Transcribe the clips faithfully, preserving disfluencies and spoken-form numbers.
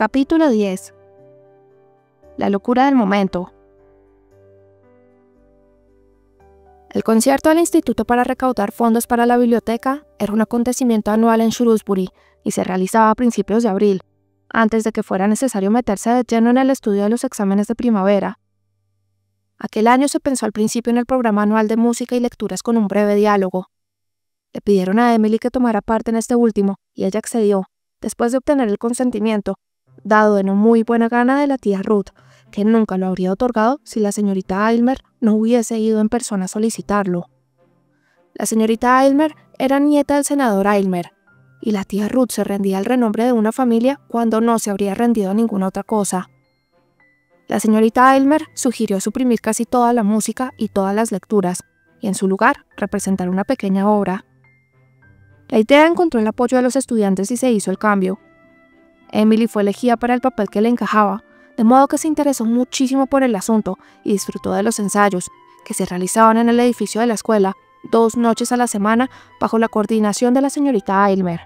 Capítulo diez. La locura del momento. El concierto del instituto para recaudar fondos para la biblioteca era un acontecimiento anual en Shrewsbury y se realizaba a principios de abril, antes de que fuera necesario meterse de lleno en el estudio de los exámenes de primavera. Aquel año se pensó al principio en el programa anual de música y lecturas con un breve diálogo. Le pidieron a Emily que tomara parte en este último, y ella accedió, después de obtener el consentimiento, dado de no muy buena gana de la tía Ruth, que nunca lo habría otorgado si la señorita Aylmer no hubiese ido en persona a solicitarlo. La señorita Aylmer era nieta del senador Aylmer, y la tía Ruth se rendía al renombre de una familia cuando no se habría rendido a ninguna otra cosa. La señorita Aylmer sugirió suprimir casi toda la música y todas las lecturas, y en su lugar representar una pequeña obra. La idea encontró el apoyo de los estudiantes y se hizo el cambio. Emily fue elegida para el papel que le encajaba, de modo que se interesó muchísimo por el asunto y disfrutó de los ensayos, que se realizaban en el edificio de la escuela, dos noches a la semana, bajo la coordinación de la señorita Aylmer.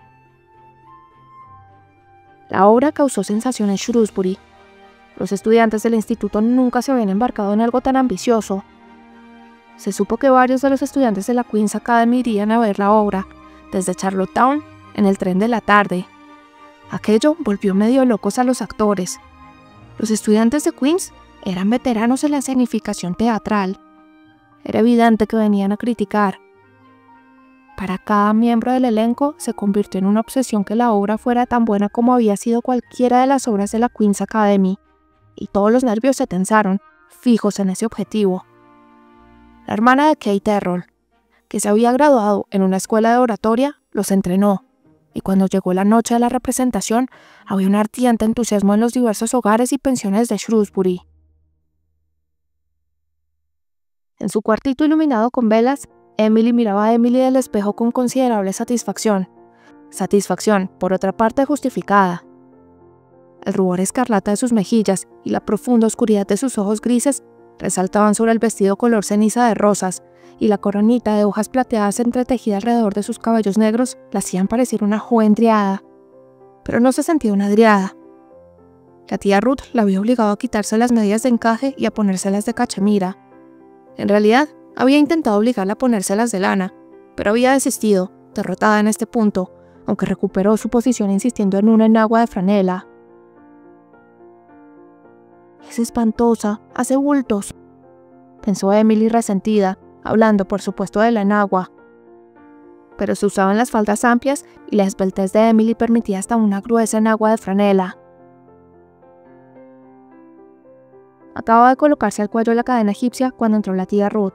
La obra causó sensación en Shrewsbury. Los estudiantes del instituto nunca se habían embarcado en algo tan ambicioso. Se supo que varios de los estudiantes de la Queen's Academy irían a ver la obra, desde Charlottetown, en el tren de la tarde. Aquello volvió medio locos a los actores. Los estudiantes de Queen's eran veteranos en la escenificación teatral. Era evidente que venían a criticar. Para cada miembro del elenco se convirtió en una obsesión que la obra fuera tan buena como había sido cualquiera de las obras de la Queen's Academy, y todos los nervios se tensaron, fijos en ese objetivo. La hermana de Kate Errol, que se había graduado en una escuela de oratoria, los entrenó, y cuando llegó la noche de la representación, había un ardiente entusiasmo en los diversos hogares y pensiones de Shrewsbury. En su cuartito iluminado con velas, Emily miraba a Emily del espejo con considerable satisfacción. Satisfacción, por otra parte, justificada. El rubor escarlata de sus mejillas y la profunda oscuridad de sus ojos grises resaltaban sobre el vestido color ceniza de rosas, y la coronita de hojas plateadas entretejida alrededor de sus cabellos negros la hacían parecer una joven driada. Pero no se sentía una driada. La tía Ruth la había obligado a quitarse las medias de encaje y a ponérselas de cachemira. En realidad, había intentado obligarla a ponérselas de lana, pero había desistido, derrotada en este punto, aunque recuperó su posición insistiendo en una enagua de franela. «Es espantosa, hace bultos», pensó Emily resentida, hablando por supuesto de la enagua. Pero se usaban las faldas amplias y la esbeltez de Emily permitía hasta una gruesa enagua de franela. Acababa de colocarse al cuello la cadena egipcia cuando entró la tía Ruth.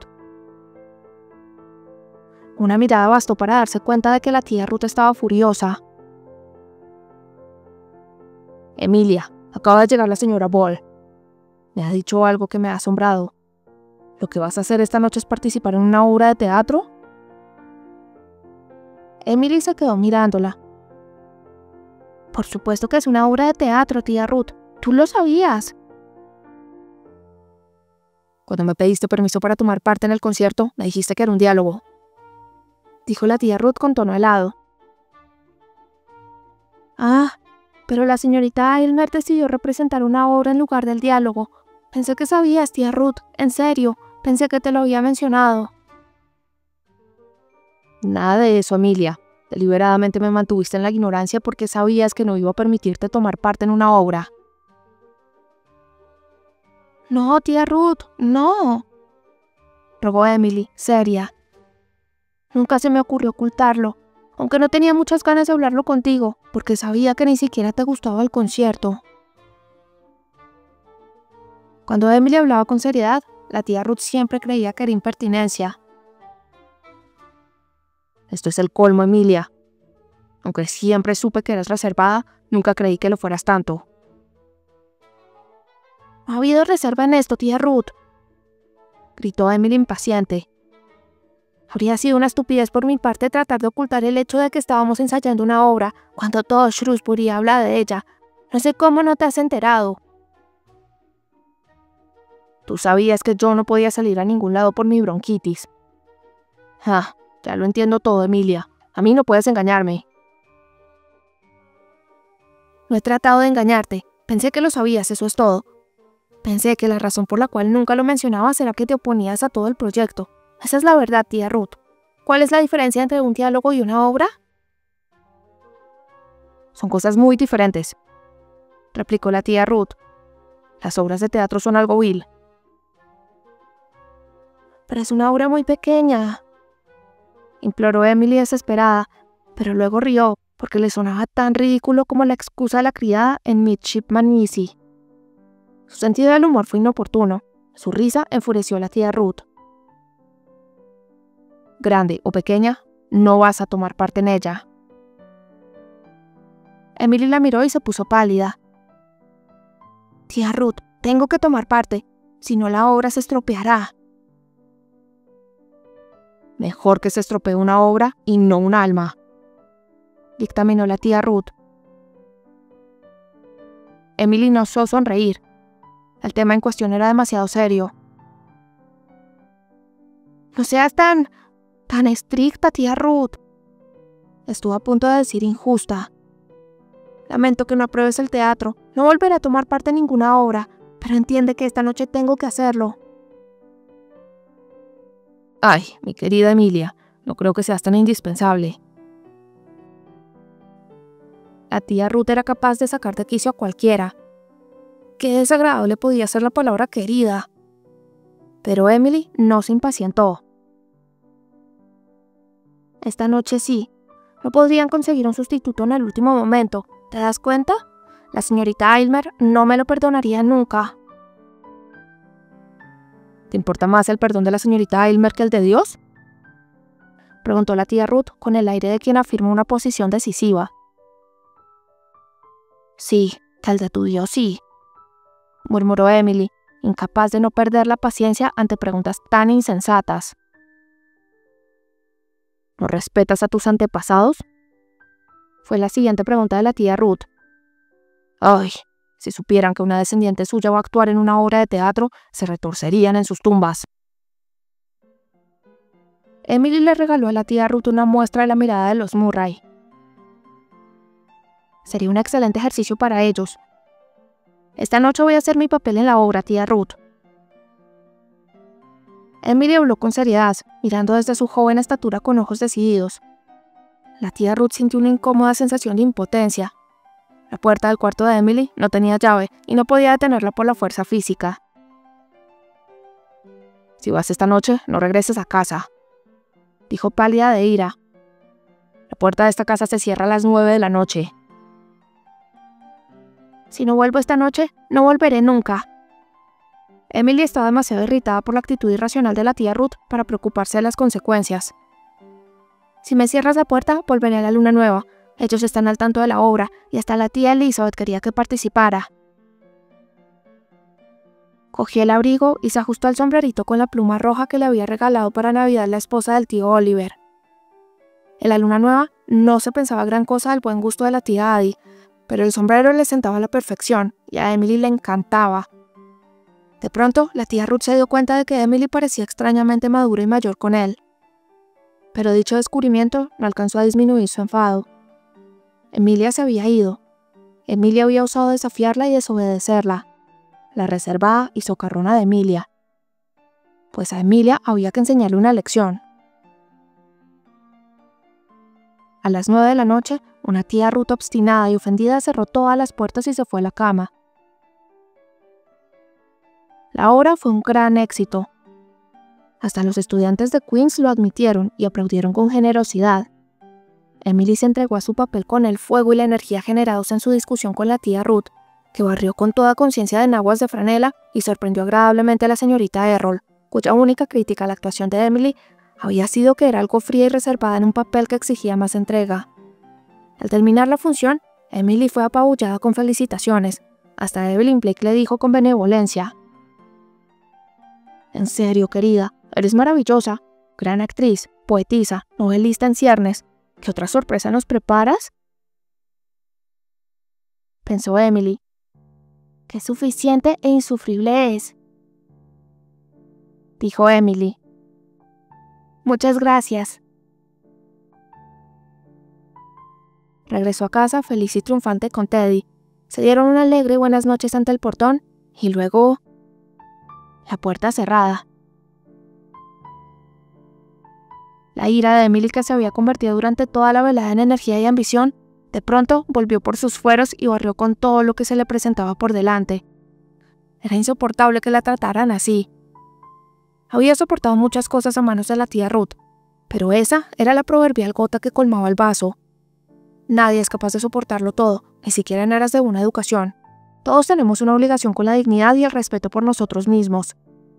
Una mirada bastó para darse cuenta de que la tía Ruth estaba furiosa. «Emilia, acaba de llegar la señora Ball. Me ha dicho algo que me ha asombrado. ¿Lo que vas a hacer esta noche es participar en una obra de teatro?» Emily se quedó mirándola. «Por supuesto que es una obra de teatro, tía Ruth. Tú lo sabías». «Cuando me pediste permiso para tomar parte en el concierto, me dijiste que era un diálogo», dijo la tía Ruth con tono helado. «Ah, pero la señorita Aylmer decidió representar una obra en lugar del diálogo. Pensé que sabías, tía Ruth, en serio, pensé que te lo había mencionado». «Nada de eso, Emilia. Deliberadamente me mantuviste en la ignorancia porque sabías que no iba a permitirte tomar parte en una obra». «No, tía Ruth, no», rogó Emily, seria. «Nunca se me ocurrió ocultarlo, aunque no tenía muchas ganas de hablarlo contigo, porque sabía que ni siquiera te gustaba el concierto». Cuando Emily hablaba con seriedad, la tía Ruth siempre creía que era impertinencia. «Esto es el colmo, Emilia. Aunque siempre supe que eras reservada, nunca creí que lo fueras tanto». «¿Ha habido reserva en esto, tía Ruth?», gritó Emily impaciente. «Habría sido una estupidez por mi parte tratar de ocultar el hecho de que estábamos ensayando una obra, cuando todo Shrewsbury habla de ella. No sé cómo no te has enterado». «Tú sabías que yo no podía salir a ningún lado por mi bronquitis». «Ah, ya lo entiendo todo, Emilia. A mí no puedes engañarme». No he tratado de engañarte. Pensé que lo sabías, eso es todo. Pensé que la razón por la cual nunca lo mencionabas era que te oponías a todo el proyecto. Esa es la verdad, tía Ruth. ¿Cuál es la diferencia entre un diálogo y una obra? Son cosas muy diferentes, replicó la tía Ruth. Las obras de teatro son algo vil. Pero es una obra muy pequeña, imploró Emily desesperada, pero luego rió, porque le sonaba tan ridículo como la excusa de la criada en Midshipman Easy. Su sentido del humor fue inoportuno. Su risa enfureció a la tía Ruth. Grande o pequeña, no vas a tomar parte en ella. Emily la miró y se puso pálida. Tía Ruth, tengo que tomar parte, si no la obra se estropeará. Mejor que se estropee una obra y no un alma, dictaminó la tía Ruth. Emily no osó sonreír. El tema en cuestión era demasiado serio. No seas tan... tan estricta, tía Ruth. Estuvo a punto de decir injusta. Lamento que no apruebes el teatro. No volveré a tomar parte en ninguna obra, pero entiende que esta noche tengo que hacerlo. Ay, mi querida Emilia, no creo que seas tan indispensable. La tía Ruth era capaz de sacar de quicio a cualquiera. Qué desagradable podía ser la palabra querida. Pero Emily no se impacientó. Esta noche sí. No podrían conseguir un sustituto en el último momento. ¿Te das cuenta? La señorita Aylmer no me lo perdonaría nunca. ¿Te importa más el perdón de la señorita Aylmer que el de Dios?, preguntó la tía Ruth con el aire de quien afirma una posición decisiva. Sí, que el de tu Dios sí, murmuró Emily, incapaz de no perder la paciencia ante preguntas tan insensatas. ¿No respetas a tus antepasados?, fue la siguiente pregunta de la tía Ruth. Ay, si supieran que una descendiente suya va a actuar en una obra de teatro, se retorcerían en sus tumbas. Emily le regaló a la tía Ruth una muestra de la mirada de los Murray. Sería un excelente ejercicio para ellos. Esta noche voy a hacer mi papel en la obra, tía Ruth. Emily habló con seriedad, mirando desde su joven estatura con ojos decididos. La tía Ruth sintió una incómoda sensación de impotencia. La puerta del cuarto de Emily no tenía llave y no podía detenerla por la fuerza física. Si vas esta noche, no regreses a casa, dijo pálida de ira. La puerta de esta casa se cierra a las nueve de la noche. Si no vuelvo esta noche, no volveré nunca. Emily estaba demasiado irritada por la actitud irracional de la tía Ruth para preocuparse de las consecuencias. Si me cierras la puerta, volveré a la luna nueva. Ellos están al tanto de la obra, y hasta la tía Elizabeth quería que participara. Cogió el abrigo y se ajustó al sombrerito con la pluma roja que le había regalado para Navidad la esposa del tío Oliver. En la luna nueva no se pensaba gran cosa del buen gusto de la tía Addie, pero el sombrero le sentaba a la perfección, y a Emily le encantaba. De pronto, la tía Ruth se dio cuenta de que Emily parecía extrañamente madura y mayor con él. Pero dicho descubrimiento no alcanzó a disminuir su enfado. Emilia se había ido. Emilia había osado desafiarla y desobedecerla. La reservada y socarrona de Emilia. Pues a Emilia había que enseñarle una lección. A las nueve de la noche, una tía Ruth obstinada y ofendida cerró todas las puertas y se fue a la cama. La obra fue un gran éxito. Hasta los estudiantes de Queens lo admitieron y aplaudieron con generosidad. Emily se entregó a su papel con el fuego y la energía generados en su discusión con la tía Ruth, que barrió con toda conciencia de enaguas de franela y sorprendió agradablemente a la señorita Errol, cuya única crítica a la actuación de Emily había sido que era algo fría y reservada en un papel que exigía más entrega. Al terminar la función, Emily fue apabullada con felicitaciones. Hasta Evelyn Blake le dijo con benevolencia: «En serio, querida, eres maravillosa, gran actriz, poetisa, novelista en ciernes. ¿Qué otra sorpresa nos preparas?», pensó Emily. «Qué suficiente e insufrible es», dijo Emily. «Muchas gracias». Regresó a casa feliz y triunfante con Teddy, Se dieron una alegre buenas noches ante el portón y luego la puerta cerrada. La ira de Emily, que se había convertido durante toda la velada en energía y ambición, de pronto volvió por sus fueros y barrió con todo lo que se le presentaba por delante. Era insoportable que la trataran así. Había soportado muchas cosas a manos de la tía Ruth, pero esa era la proverbial gota que colmaba el vaso. Nadie es capaz de soportarlo todo, ni siquiera en aras de una educación. Todos tenemos una obligación con la dignidad y el respeto por nosotros mismos.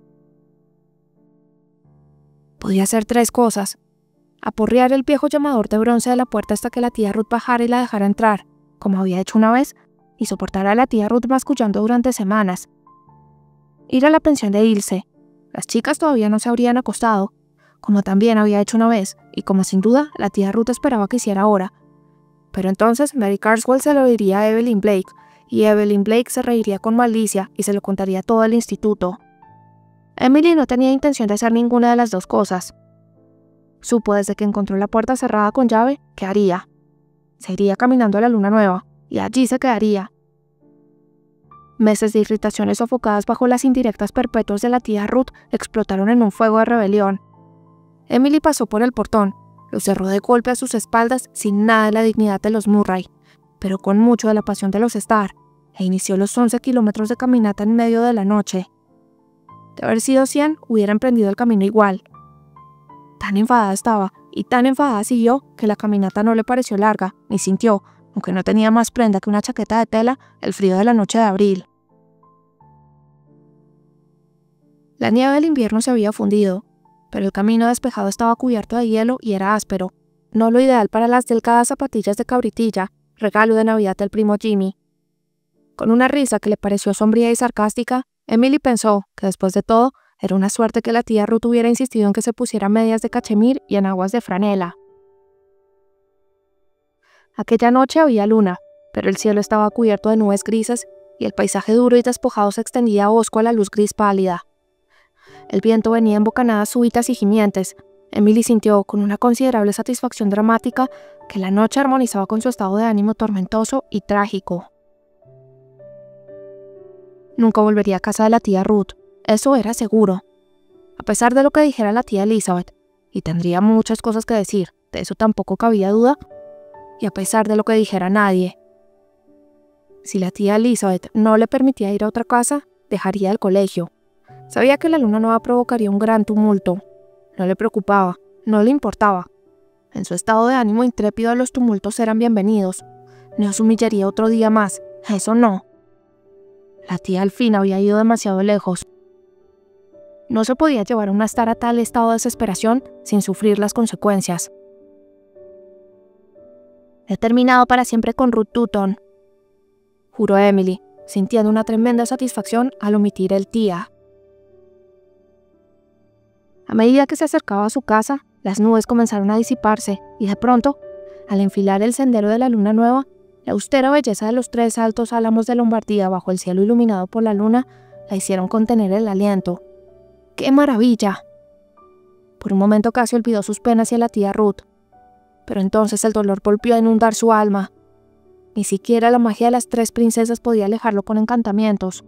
Podía hacer tres cosas: aporrear el viejo llamador de bronce de la puerta hasta que la tía Ruth bajara y la dejara entrar, como había hecho una vez, y soportar a la tía Ruth mascullando durante semanas. Ir a la pensión de Ilse. Las chicas todavía no se habrían acostado, como también había hecho una vez, y como sin duda la tía Ruth esperaba que hiciera ahora. Pero entonces Mary Carswell se lo diría a Evelyn Blake, y Evelyn Blake se reiría con malicia y se lo contaría todo al instituto. Emily no tenía intención de hacer ninguna de las dos cosas. Supo desde que encontró la puerta cerrada con llave que haría. Se iría caminando a la luna nueva, y allí se quedaría. Meses de irritaciones sofocadas bajo las indirectas perpetuas de la tía Ruth explotaron en un fuego de rebelión. Emily pasó por el portón, lo cerró de golpe a sus espaldas sin nada de la dignidad de los Murray, pero con mucho de la pasión de los Starr, e inició los once kilómetros de caminata en medio de la noche. De haber sido cien, hubiera emprendido el camino igual. Tan enfadada estaba, y tan enfadada siguió, que la caminata no le pareció larga, ni sintió, aunque no tenía más prenda que una chaqueta de tela, el frío de la noche de abril. La nieve del invierno se había fundido, pero el camino despejado estaba cubierto de hielo y era áspero, no lo ideal para las delgadas zapatillas de cabritilla, regalo de Navidad del primo Jimmy. Con una risa que le pareció sombría y sarcástica, Emily pensó que después de todo era una suerte que la tía Ruth hubiera insistido en que se pusiera medias de cachemir y enaguas de franela. Aquella noche había luna, pero el cielo estaba cubierto de nubes grises y el paisaje duro y despojado se extendía hosco a la luz gris pálida. El viento venía en bocanadas súbitas y gimientes. Emily sintió, con una considerable satisfacción dramática, que la noche armonizaba con su estado de ánimo tormentoso y trágico. Nunca volvería a casa de la tía Ruth, eso era seguro. A pesar de lo que dijera la tía Elizabeth, y tendría muchas cosas que decir, de eso tampoco cabía duda, y a pesar de lo que dijera nadie. Si la tía Elizabeth no le permitía ir a otra casa, dejaría el colegio. Sabía que la luna nueva provocaría un gran tumulto. No le preocupaba, no le importaba. En su estado de ánimo intrépido los tumultos eran bienvenidos. No se humillaría otro día más, eso no. La tía al fin había ido demasiado lejos. No se podía llevar a una Starr a tal estado de desesperación sin sufrir las consecuencias. He terminado para siempre con Ruth Dutton, juró Emily, sintiendo una tremenda satisfacción al omitir el tía. A medida que se acercaba a su casa, las nubes comenzaron a disiparse y de pronto, al enfilar el sendero de la luna nueva, la austera belleza de los tres altos álamos de Lombardía bajo el cielo iluminado por la luna la hicieron contener el aliento. ¡Qué maravilla! Por un momento casi olvidó sus penas y a la tía Ruth, pero entonces el dolor volvió a inundar su alma. Ni siquiera la magia de las tres princesas podía alejarlo con encantamientos.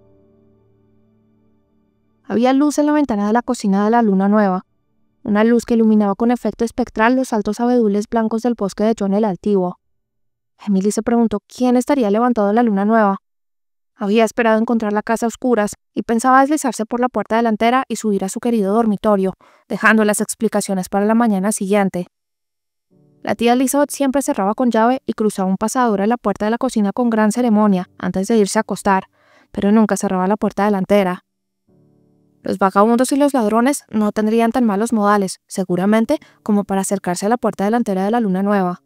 Había luz en la ventana de la cocina de la luna nueva, una luz que iluminaba con efecto espectral los altos abedules blancos del bosque de John el Altivo. Emily se preguntó quién estaría levantado en la luna nueva. Había esperado encontrar la casa a oscuras y pensaba deslizarse por la puerta delantera y subir a su querido dormitorio, dejando las explicaciones para la mañana siguiente. La tía Elizabeth siempre cerraba con llave y cruzaba un pasador a la puerta de la cocina con gran ceremonia antes de irse a acostar, pero nunca cerraba la puerta delantera. Los vagabundos y los ladrones no tendrían tan malos modales, seguramente, como para acercarse a la puerta delantera de la luna nueva.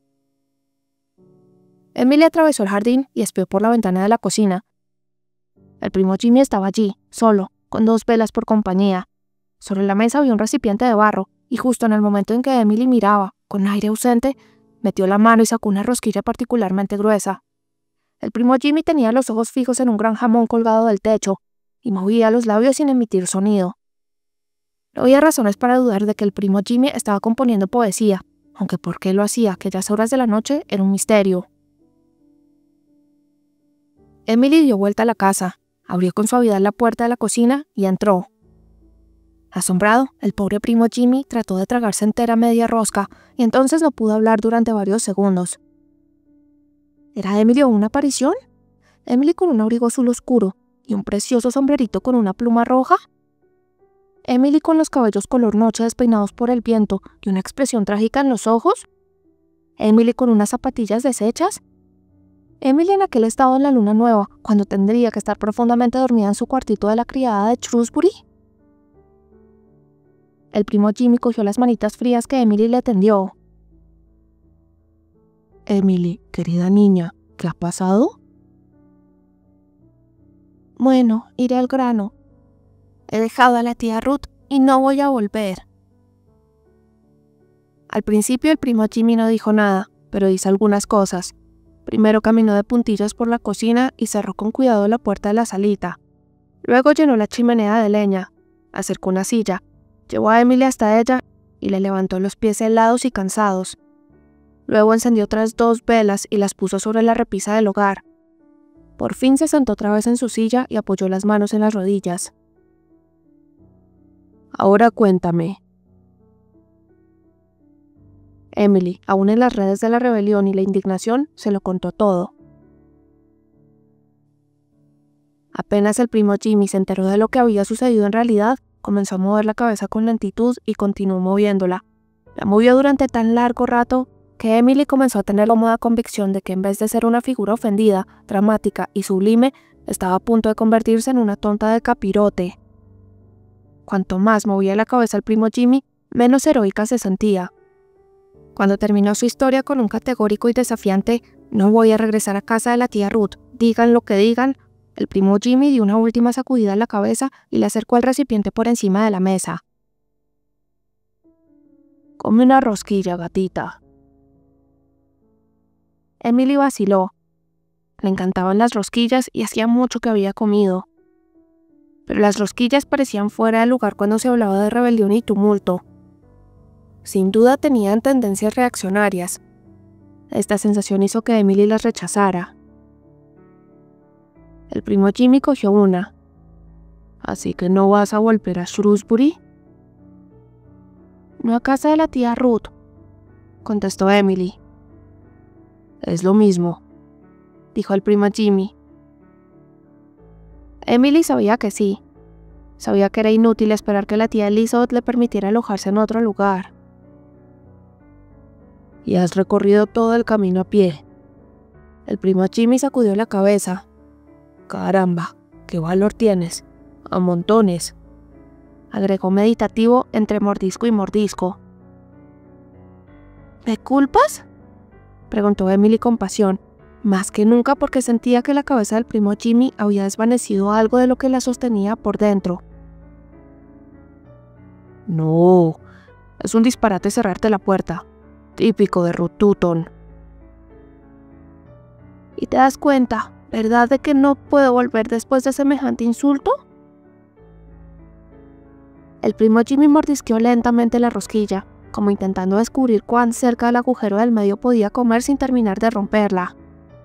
Emily atravesó el jardín y espió por la ventana de la cocina. El primo Jimmy estaba allí, solo, con dos velas por compañía. Sobre la mesa había un recipiente de barro, y justo en el momento en que Emily miraba, con aire ausente, metió la mano y sacó una rosquilla particularmente gruesa. El primo Jimmy tenía los ojos fijos en un gran jamón colgado del techo, y movía los labios sin emitir sonido. No había razones para dudar de que el primo Jimmy estaba componiendo poesía, aunque por qué lo hacía a aquellas horas de la noche era un misterio. Emily dio vuelta a la casa, abrió con suavidad la puerta de la cocina y entró. Asombrado, el pobre primo Jimmy trató de tragarse entera media rosca y entonces no pudo hablar durante varios segundos. ¿Era Emily o una aparición? ¿Emily con un abrigo azul oscuro y un precioso sombrerito con una pluma roja? ¿Emily con los cabellos color noche despeinados por el viento y una expresión trágica en los ojos? ¿Emily con unas zapatillas deshechas? ¿Emily en aquel estado en la luna nueva, cuando tendría que estar profundamente dormida en su cuartito de la criada de Shrewsbury? El primo Jimmy cogió las manitas frías que Emily le tendió. «Emily, querida niña, ¿qué ha pasado?» «Bueno, iré al grano. He dejado a la tía Ruth y no voy a volver». Al principio el primo Jimmy no dijo nada, pero hizo algunas cosas. Primero caminó de puntillas por la cocina y cerró con cuidado la puerta de la salita. Luego llenó la chimenea de leña, acercó una silla, llevó a Emily hasta ella y le levantó los pies helados y cansados. Luego encendió otras dos velas y las puso sobre la repisa del hogar. Por fin se sentó otra vez en su silla y apoyó las manos en las rodillas. «Ahora cuéntame». Emily, aún en las redes de la rebelión y la indignación, se lo contó todo. Apenas el primo Jimmy se enteró de lo que había sucedido en realidad, comenzó a mover la cabeza con lentitud y continuó moviéndola. La movió durante tan largo rato que Emily comenzó a tener la cómoda convicción de que en vez de ser una figura ofendida, dramática y sublime, estaba a punto de convertirse en una tonta de capirote. Cuanto más movía la cabeza el primo Jimmy, menos heroica se sentía. Cuando terminó su historia con un categórico y desafiante «No voy a regresar a casa de la tía Ruth, digan lo que digan», el primo Jimmy dio una última sacudida a la cabeza y le acercó el recipiente por encima de la mesa. «Come una rosquilla, gatita». Emily vaciló. Le encantaban las rosquillas y hacía mucho que había comido. Pero las rosquillas parecían fuera de lugar cuando se hablaba de rebelión y tumulto. Sin duda tenían tendencias reaccionarias. Esta sensación hizo que Emily las rechazara. El primo Jimmy cogió una. «¿Así que no vas a volver a Shrewsbury?» «No a casa de la tía Ruth», contestó Emily. «Es lo mismo», dijo el primo Jimmy. Emily sabía que sí. Sabía que era inútil esperar que la tía Elizabeth le permitiera alojarse en otro lugar. «Y has recorrido todo el camino a pie». El primo Jimmy sacudió la cabeza. «Caramba, qué valor tienes. A montones», agregó meditativo entre mordisco y mordisco. «¿Me culpas?», preguntó Emily con pasión, más que nunca porque sentía que la cabeza del primo Jimmy había desvanecido algo de lo que la sostenía por dentro. «No, es un disparate cerrarte la puerta. Típico de Ruth Tutton». «¿Y te das cuenta, verdad, de que no puedo volver después de semejante insulto?» El primo Jimmy mordisqueó lentamente la rosquilla, como intentando descubrir cuán cerca del agujero del medio podía comer sin terminar de romperla.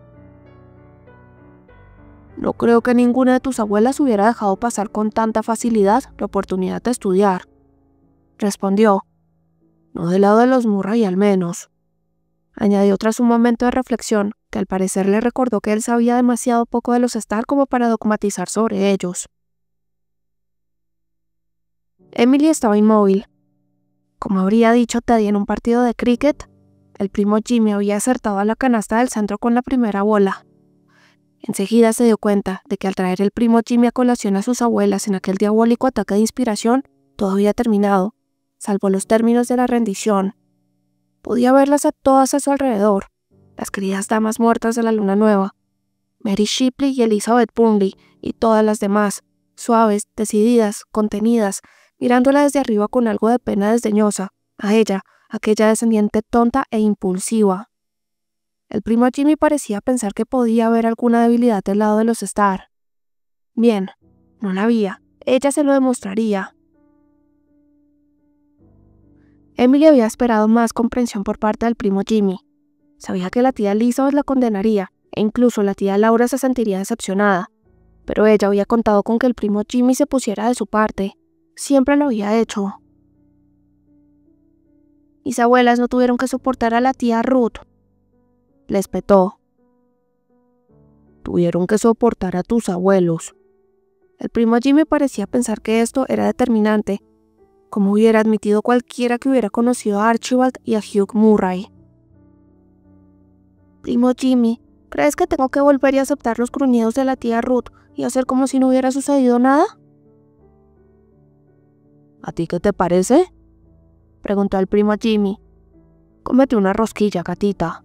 «No creo que ninguna de tus abuelas hubiera dejado pasar con tanta facilidad la oportunidad de estudiar», respondió. «No del lado de los Murray al menos», añadió tras un momento de reflexión que al parecer le recordó que él sabía demasiado poco de los Stark como para dogmatizar sobre ellos. Emily estaba inmóvil. Como habría dicho Teddy en un partido de cricket, el primo Jimmy había acertado a la canasta del centro con la primera bola. Enseguida se dio cuenta de que al traer el primo Jimmy a colación a sus abuelas en aquel diabólico ataque de inspiración, todo había terminado, salvo los términos de la rendición. Podía verlas a todas a su alrededor, las queridas damas muertas de la luna nueva, Mary Shipley y Elizabeth Burnley, y todas las demás, suaves, decididas, contenidas, mirándola desde arriba con algo de pena desdeñosa, a ella, aquella descendiente tonta e impulsiva. El primo Jimmy parecía pensar que podía haber alguna debilidad del lado de los Stark. Bien, no la había, ella se lo demostraría. Emily había esperado más comprensión por parte del primo Jimmy. Sabía que la tía Elizabeth la condenaría, e incluso la tía Laura se sentiría decepcionada, pero ella había contado con que el primo Jimmy se pusiera de su parte. Siempre lo había hecho. Mis abuelas no tuvieron que soportar a la tía Ruth, les petó. Tuvieron que soportar a tus abuelos. El primo Jimmy parecía pensar que esto era determinante, como hubiera admitido cualquiera que hubiera conocido a Archibald y a Hugh Murray. Primo Jimmy, ¿crees que tengo que volver y aceptar los gruñidos de la tía Ruth y hacer como si no hubiera sucedido nada? ¿A ti qué te parece?, preguntó el primo Jimmy. Cómete una rosquilla, gatita.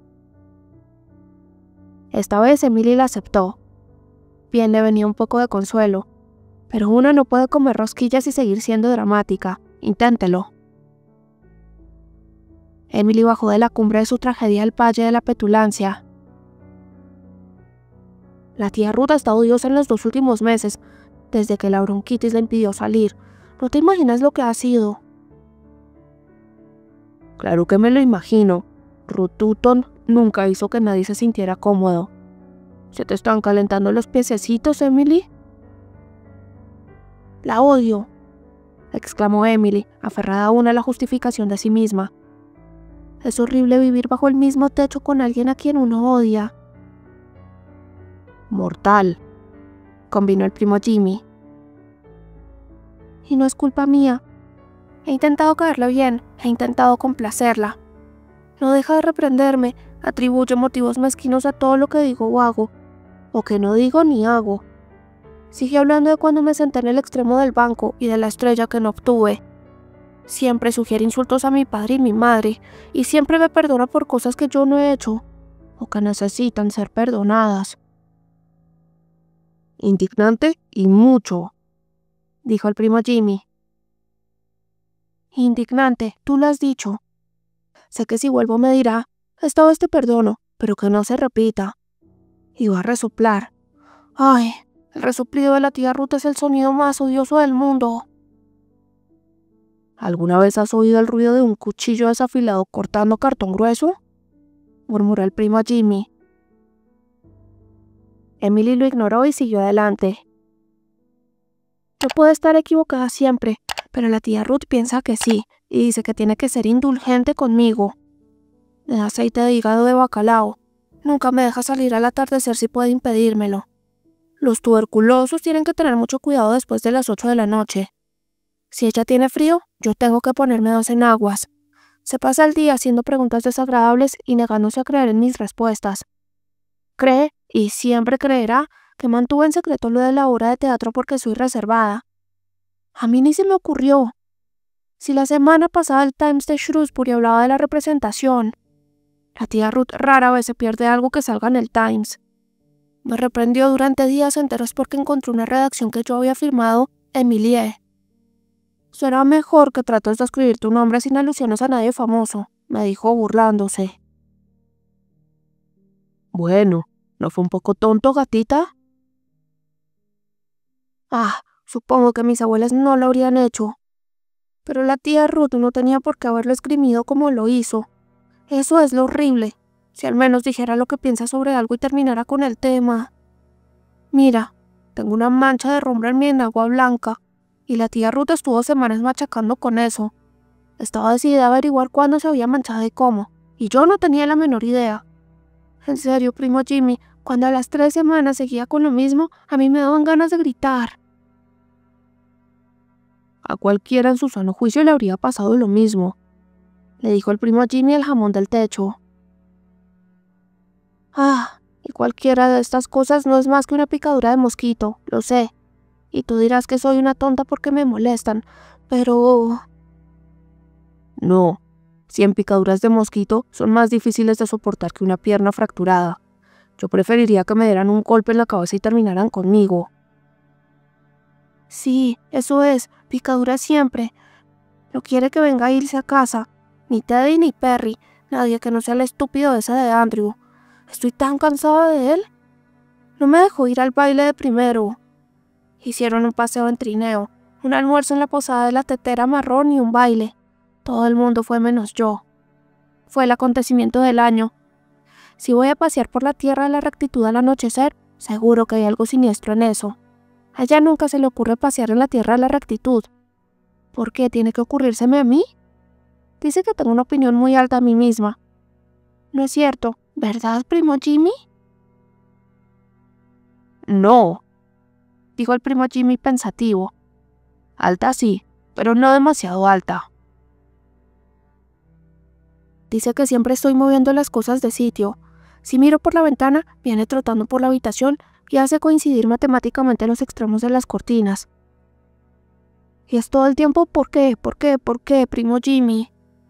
Esta vez Emily la aceptó. Bien le venía un poco de consuelo, pero una no puede comer rosquillas y seguir siendo dramática. Inténtelo. Emily bajó de la cumbre de su tragedia al valle de la petulancia. La tía Ruth ha estado odiosa en los dos últimos meses, desde que la bronquitis le impidió salir. No te imaginas lo que ha sido. Claro que me lo imagino. Ruth Dutton nunca hizo que nadie se sintiera cómodo. ¿Se te están calentando los piececitos, Emily? La odio, exclamó Emily, aferrada aún a la justificación de sí misma. Es horrible vivir bajo el mismo techo con alguien a quien uno odia. Mortal, convino el primo Jimmy. Y no es culpa mía. He intentado caerle bien, he intentado complacerla. No deja de reprenderme, atribuye motivos mezquinos a todo lo que digo o hago, o que no digo ni hago. Sigue hablando de cuando me senté en el extremo del banco y de la estrella que no obtuve. Siempre sugiere insultos a mi padre y mi madre, y siempre me perdona por cosas que yo no he hecho, o que necesitan ser perdonadas. Indignante y mucho, dijo el primo Jimmy. Indignante, tú lo has dicho. Sé que si vuelvo me dirá, esta vez te perdono, pero que no se repita. Y va a resoplar. Ay, el resoplido de la tía Ruth es el sonido más odioso del mundo. ¿Alguna vez has oído el ruido de un cuchillo desafilado cortando cartón grueso?, murmuró el primo Jimmy. Emily lo ignoró y siguió adelante. Yo puedo estar equivocada siempre, pero la tía Ruth piensa que sí, y dice que tiene que ser indulgente conmigo. Me da aceite de hígado de bacalao. Nunca me deja salir al atardecer si puede impedírmelo. Los tuberculosos tienen que tener mucho cuidado después de las ocho de la noche. Si ella tiene frío, yo tengo que ponerme dos enaguas. Se pasa el día haciendo preguntas desagradables y negándose a creer en mis respuestas. Cree, y siempre creerá, que mantuve en secreto lo de la obra de teatro porque soy reservada. A mí ni se me ocurrió. Si la semana pasada el Times de Shrewsbury hablaba de la representación, la tía Ruth rara vez se pierde algo que salga en el Times. Me reprendió durante días enteros porque encontré una redacción que yo había firmado Emilie. Será mejor que trates de escribir tu nombre sin alusiones a nadie famoso, me dijo burlándose. Bueno, ¿no fue un poco tonto, gatita? Ah, supongo que mis abuelas no lo habrían hecho. Pero la tía Ruth no tenía por qué haberlo esgrimido como lo hizo. Eso es lo horrible. Si al menos dijera lo que piensa sobre algo y terminara con el tema. Mira, tengo una mancha de rumbre en mi enagua blanca, y la tía Ruth estuvo semanas machacando con eso. Estaba decidida a averiguar cuándo se había manchado y cómo, y yo no tenía la menor idea. En serio, primo Jimmy, cuando a las tres semanas seguía con lo mismo, a mí me daban ganas de gritar. A cualquiera en su sano juicio le habría pasado lo mismo, le dijo el primo Jimmy al jamón del techo. Ah, y cualquiera de estas cosas no es más que una picadura de mosquito, lo sé. Y tú dirás que soy una tonta porque me molestan, pero... No, cien picaduras de mosquito son más difíciles de soportar que una pierna fracturada. Yo preferiría que me dieran un golpe en la cabeza y terminaran conmigo. Sí, eso es, picadura siempre. No quiere que venga a irse a casa. Ni Teddy ni Perry, nadie que no sea el estúpido ese de Andrew. Estoy tan cansada de él. No me dejó ir al baile de primero. Hicieron un paseo en trineo, un almuerzo en la posada de la tetera marrón y un baile. Todo el mundo fue menos yo. Fue el acontecimiento del año. Si voy a pasear por la tierra de la rectitud al anochecer, seguro que hay algo siniestro en eso. A ella nunca se le ocurre pasear en la tierra de la rectitud. ¿Por qué tiene que ocurrírseme a mí? Dice que tengo una opinión muy alta a mí misma. No es cierto, ¿verdad, primo Jimmy? No, dijo el primo Jimmy pensativo. Alta sí, pero no demasiado alta. Dice que siempre estoy moviendo las cosas de sitio. Si miro por la ventana, viene trotando por la habitación y hace coincidir matemáticamente los extremos de las cortinas. ¿Y es todo el tiempo por qué, por qué, por qué, primo Jimmy?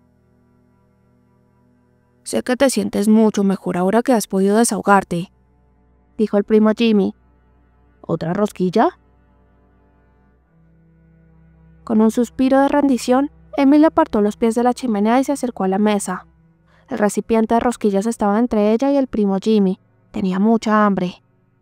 Sé que te sientes mucho mejor ahora que has podido desahogarte, dijo el primo Jimmy. ¿Otra rosquilla? Con un suspiro de rendición, Emily apartó los pies de la chimenea y se acercó a la mesa. El recipiente de rosquillas estaba entre ella y el primo Jimmy. Tenía mucha hambre.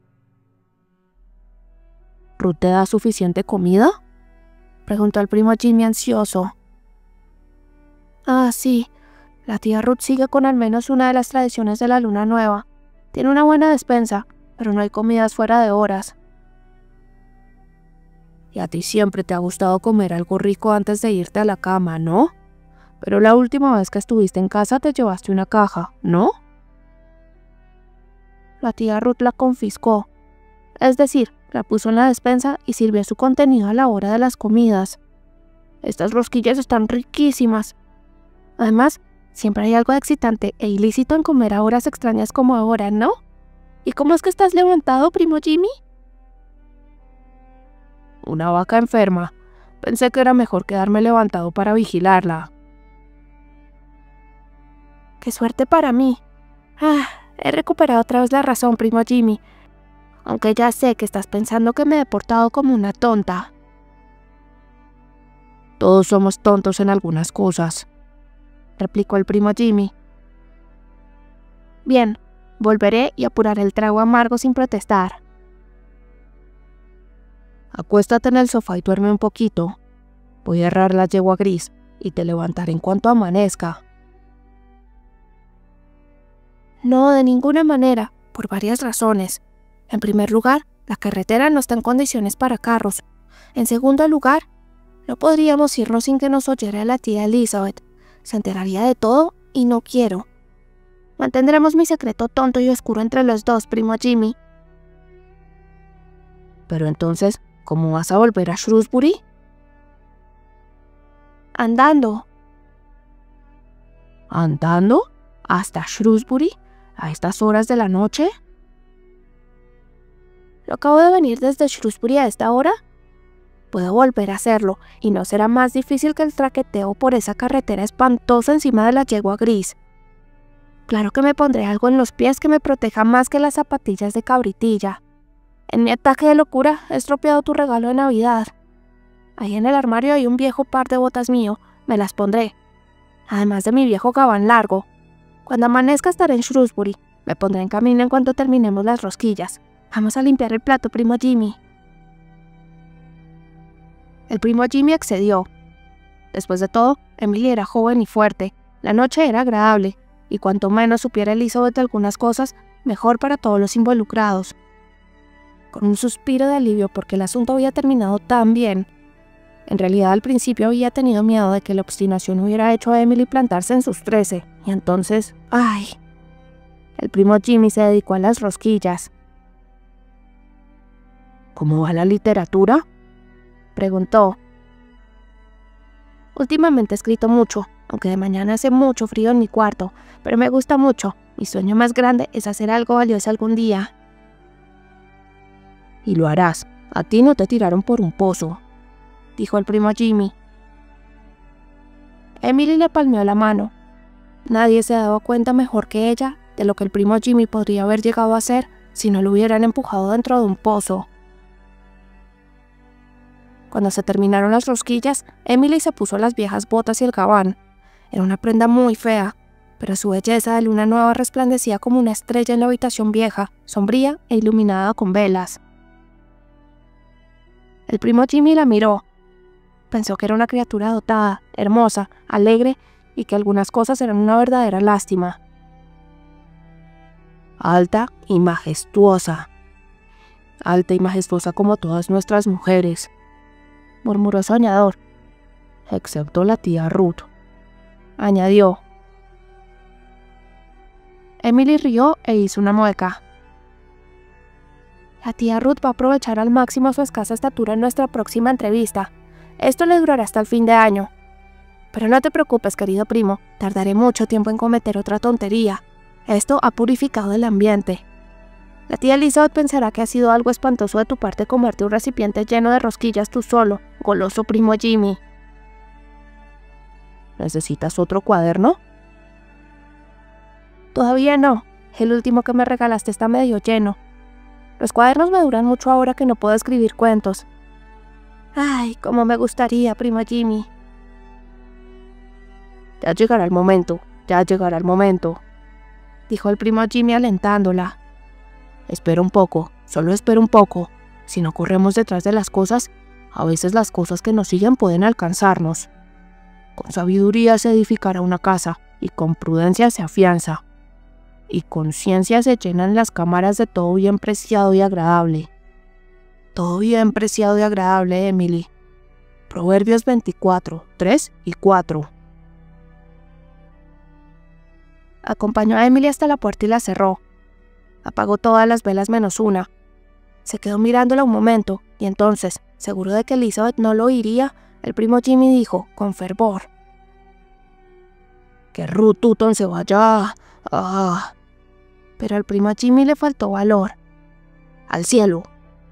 ¿Ruth te da suficiente comida?, preguntó el primo Jimmy ansioso. Ah, sí. La tía Ruth sigue con al menos una de las tradiciones de la luna nueva. Tiene una buena despensa, pero no hay comidas fuera de horas. Y a ti siempre te ha gustado comer algo rico antes de irte a la cama, ¿no? Pero la última vez que estuviste en casa te llevaste una caja, ¿no? La tía Ruth la confiscó. Es decir, la puso en la despensa y sirvió su contenido a la hora de las comidas. Estas rosquillas están riquísimas. Además, siempre hay algo excitante e ilícito en comer a horas extrañas como ahora, ¿no? ¿Y cómo es que estás levantado, primo Jimmy? Una vaca enferma. Pensé que era mejor quedarme levantado para vigilarla. ¡Qué suerte para mí! Ah, he recuperado otra vez la razón, primo Jimmy. Aunque ya sé que estás pensando que me he portado como una tonta. Todos somos tontos en algunas cosas, replicó el primo Jimmy. Bien, volveré y apuraré el trago amargo sin protestar. Acuéstate en el sofá y duerme un poquito. Voy a herrar la yegua gris y te levantaré en cuanto amanezca. No, de ninguna manera, por varias razones. En primer lugar, la carretera no está en condiciones para carros. En segundo lugar, no podríamos irnos sin que nos oyera la tía Elizabeth. Se enteraría de todo y no quiero. Mantendremos mi secreto tonto y oscuro entre los dos, primo Jimmy. Pero entonces, ¿cómo vas a volver a Shrewsbury? Andando. ¿Andando? ¿Hasta Shrewsbury? ¿A estas horas de la noche? ¿Lo acabo de venir desde Shrewsbury a esta hora? Puedo volver a hacerlo, y no será más difícil que el traqueteo por esa carretera espantosa encima de la yegua gris. Claro que me pondré algo en los pies que me proteja más que las zapatillas de cabritilla. En mi ataque de locura he estropeado tu regalo de Navidad. Ahí en el armario hay un viejo par de botas mío, me las pondré. Además de mi viejo gabán largo. Cuando amanezca estaré en Shrewsbury. Me pondré en camino en cuanto terminemos las rosquillas. Vamos a limpiar el plato, primo Jimmy. El primo Jimmy accedió. Después de todo, Emily era joven y fuerte. La noche era agradable, y cuanto menos supiera Elizabeth de algunas cosas, mejor para todos los involucrados. Con un suspiro de alivio porque el asunto había terminado tan bien. En realidad al principio había tenido miedo de que la obstinación hubiera hecho a Emily plantarse en sus trece, y entonces, ¡ay! El primo Jimmy se dedicó a las rosquillas. ¿Cómo va la literatura?, preguntó. Últimamente he escrito mucho, aunque de mañana hace mucho frío en mi cuarto, pero me gusta mucho. Mi sueño más grande es hacer algo valioso algún día. Y lo harás. A ti no te tiraron por un pozo, dijo el primo Jimmy. Emily le palmeó la mano. Nadie se daba cuenta mejor que ella de lo que el primo Jimmy podría haber llegado a hacer si no lo hubieran empujado dentro de un pozo. Cuando se terminaron las rosquillas, Emily se puso las viejas botas y el gabán. Era una prenda muy fea, pero su belleza de luna nueva resplandecía como una estrella en la habitación vieja, sombría e iluminada con velas. El primo Jimmy la miró. Pensó que era una criatura dotada, hermosa, alegre y que algunas cosas eran una verdadera lástima. alta y majestuosa. Alta y majestuosa como todas nuestras mujeres, murmuró soñador, excepto la tía Ruth, añadió. Emily rió e hizo una mueca. La tía Ruth va a aprovechar al máximo su escasa estatura en nuestra próxima entrevista. Esto le durará hasta el fin de año. Pero no te preocupes, querido primo, tardaré mucho tiempo en cometer otra tontería. Esto ha purificado el ambiente. La tía Elizabeth pensará que ha sido algo espantoso de tu parte comerte un recipiente lleno de rosquillas tú solo, goloso primo Jimmy. ¿Necesitas otro cuaderno? Todavía no. El último que me regalaste está medio lleno. Los cuadernos me duran mucho ahora que no puedo escribir cuentos. Ay, cómo me gustaría, primo Jimmy. Ya llegará el momento, ya llegará el momento, dijo el primo Jimmy alentándola. Espera un poco, solo espera un poco. Si no corremos detrás de las cosas, a veces las cosas que nos siguen pueden alcanzarnos. Con sabiduría se edificará una casa, y con prudencia se afianza. Y con ciencia se llenan las cámaras de todo bien preciado y agradable. Todo bien preciado y agradable, Emily. Proverbios veinticuatro, tres y cuatro. Acompañó a Emily hasta la puerta y la cerró. Apagó todas las velas menos una. Se quedó mirándola un momento, y entonces, seguro de que Elizabeth no lo oiría, el primo Jimmy dijo, con fervor. ¡Que Ruth Tutton se vaya! ¡Ah! Pero al primo Jimmy le faltó valor. ¡Al cielo!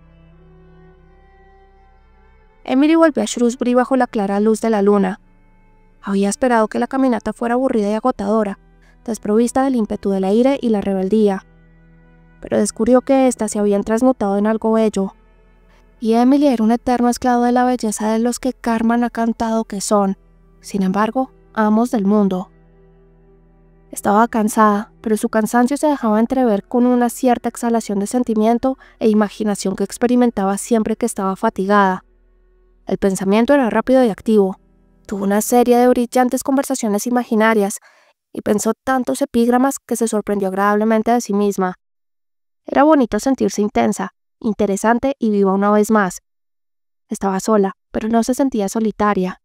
Emily volvió a Shrewsbury bajo la clara luz de la luna. Había esperado que la caminata fuera aburrida y agotadora, desprovista del ímpetu del aire y la rebeldía. Pero descubrió que éstas se habían transmutado en algo bello. Y Emily era un eterno esclavo de la belleza de los que Carman ha cantado que son, sin embargo, amos del mundo. Estaba cansada, pero su cansancio se dejaba entrever con una cierta exhalación de sentimiento e imaginación que experimentaba siempre que estaba fatigada. El pensamiento era rápido y activo. Tuvo una serie de brillantes conversaciones imaginarias y pensó tantos epígramas que se sorprendió agradablemente de sí misma. Era bonito sentirse intensa, interesante y viva una vez más. Estaba sola, pero no se sentía solitaria.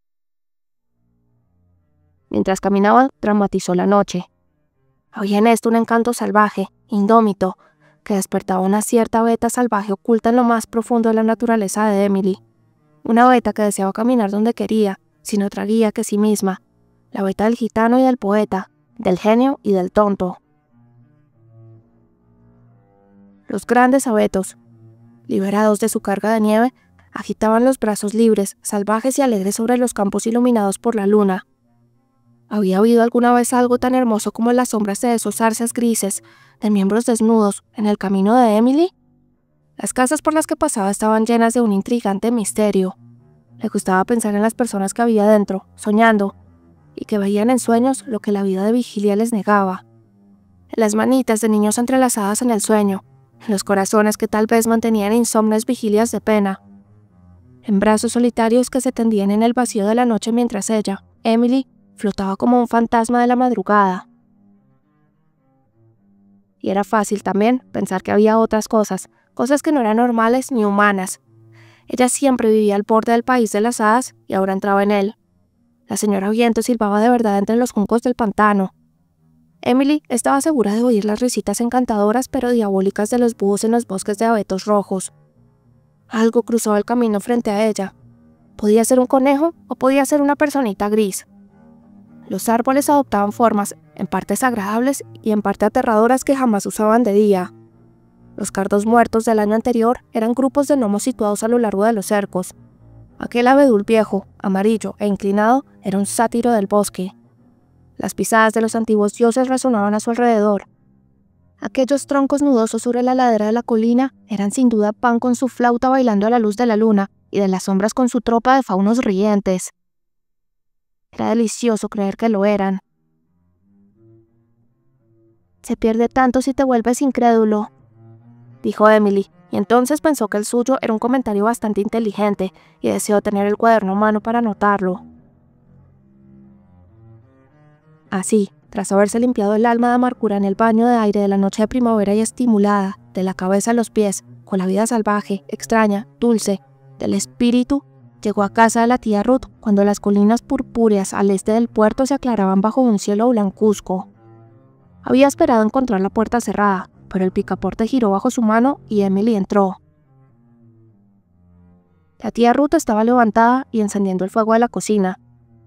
Mientras caminaba, dramatizó la noche. Había en esto un encanto salvaje, indómito, que despertaba una cierta beta salvaje oculta en lo más profundo de la naturaleza de Emily. Una beta que deseaba caminar donde quería, sin otra guía que sí misma. La beta del gitano y del poeta, del genio y del tonto. Los grandes abetos, liberados de su carga de nieve, agitaban los brazos libres, salvajes y alegres sobre los campos iluminados por la luna. ¿Había habido alguna vez algo tan hermoso como las sombras de esos zarces grises, de miembros desnudos, en el camino de Emily? Las casas por las que pasaba estaban llenas de un intrigante misterio. Le gustaba pensar en las personas que había dentro, soñando, y que veían en sueños lo que la vida de vigilia les negaba. En las manitas de niños entrelazadas en el sueño, en los corazones que tal vez mantenían insomnes vigilias de pena, en brazos solitarios que se tendían en el vacío de la noche mientras ella, Emily, flotaba como un fantasma de la madrugada. Y era fácil también pensar que había otras cosas, cosas que no eran normales ni humanas. Ella siempre vivía al borde del país de las hadas y ahora entraba en él. La señora Viento silbaba de verdad entre los juncos del pantano. Emily estaba segura de oír las risitas encantadoras pero diabólicas de los búhos en los bosques de abetos rojos. Algo cruzó el camino frente a ella. Podía ser un conejo o podía ser una personita gris. Los árboles adoptaban formas, en partes agradables y en parte aterradoras que jamás usaban de día. Los cardos muertos del año anterior eran grupos de gnomos situados a lo largo de los cercos. Aquel abedul viejo, amarillo e inclinado era un sátiro del bosque. Las pisadas de los antiguos dioses resonaban a su alrededor. Aquellos troncos nudosos sobre la ladera de la colina eran sin duda Pan con su flauta bailando a la luz de la luna y de las sombras con su tropa de faunos rientes. Era delicioso creer que lo eran. Se pierde tanto si te vuelves incrédulo, dijo Emily, y entonces pensó que el suyo era un comentario bastante inteligente y deseó tener el cuaderno a mano para anotarlo. Así, Tras haberse limpiado el alma de amargura en el baño de aire de la noche de primavera y estimulada, de la cabeza a los pies, con la vida salvaje, extraña, dulce, del espíritu, llegó a casa de la tía Ruth cuando las colinas purpúreas al este del puerto se aclaraban bajo un cielo blancuzco. Había esperado encontrar la puerta cerrada, pero el picaporte giró bajo su mano y Emily entró. La tía Ruth estaba levantada y encendiendo el fuego de la cocina.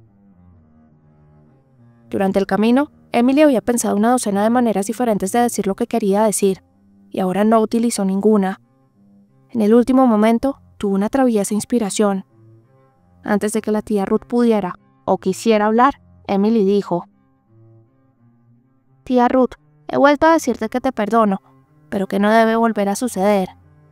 Durante el camino, Emily había pensado una docena de maneras diferentes de decir lo que quería decir, y ahora no utilizó ninguna. En el último momento, tuvo una traviesa inspiración. Antes de que la tía Ruth pudiera o quisiera hablar, Emily dijo: «Tía Ruth, he vuelto a decirte que te perdono, pero que no debe volver a suceder».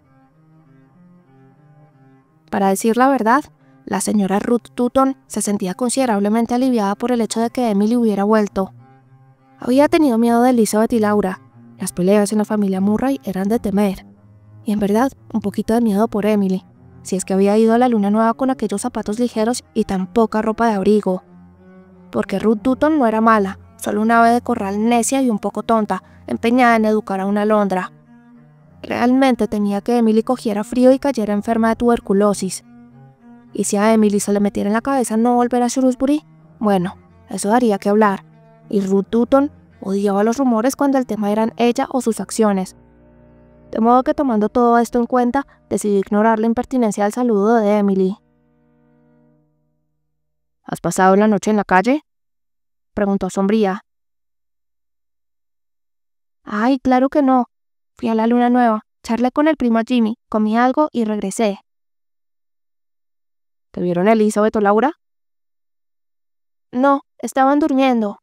Para decir la verdad, la señora Ruth Tutton se sentía considerablemente aliviada por el hecho de que Emily hubiera vuelto. Había tenido miedo de Elizabeth y Laura. Las peleas en la familia Murray eran de temer. Y en verdad, un poquito de miedo por Emily, si es que había ido a la luna nueva con aquellos zapatos ligeros y tan poca ropa de abrigo. Porque Ruth Tutton no era mala, solo una ave de corral necia y un poco tonta, empeñada en educar a una alondra. Realmente temía que Emily cogiera frío y cayera enferma de tuberculosis. Y si a Emily se le metiera en la cabeza no volver a Shrewsbury, bueno, eso daría que hablar. Y Ruth Tutton odiaba los rumores cuando el tema eran ella o sus acciones. De modo que, tomando todo esto en cuenta, decidí ignorar la impertinencia del saludo de Emily. «¿Has pasado la noche en la calle?», preguntó sombría. «Ay, claro que no. Fui a la luna nueva, charlé con el primo Jimmy, comí algo y regresé». «¿Te vieron Elizabeth o Laura?». «No, estaban durmiendo».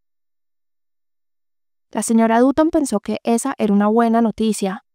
La señora Dutton pensó que esa era una buena noticia.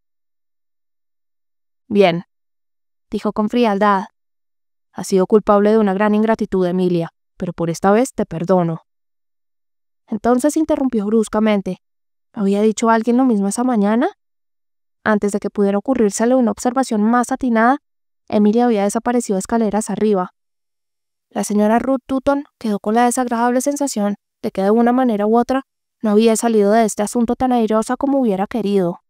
«Bien», dijo con frialdad. «Has sido culpable de una gran ingratitud, Emilia, pero por esta vez te perdono». Entonces interrumpió bruscamente. ¿Había dicho alguien lo mismo esa mañana? Antes de que pudiera ocurrírsele una observación más atinada, Emilia había desaparecido escaleras arriba. La señora Ruth Tutton quedó con la desagradable sensación de que de una manera u otra no había salido de este asunto tan airosa como hubiera querido.